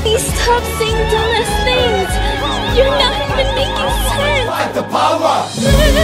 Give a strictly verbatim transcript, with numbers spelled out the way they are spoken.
Please stop saying dumbass things! You're not even making sense! Fight the power!